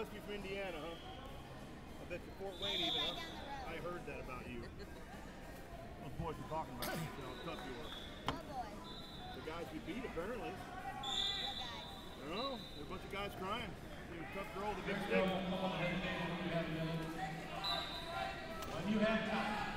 must be from Indiana, huh? I bet you Fort Wayne even, right huh? down the road. I heard that about you. Those boys were talking about you, how tough you were. What boys? The guys we beat, apparently. What guys? I don't know. There were a bunch of guys crying. They were tough girl with a big stick. When you have time.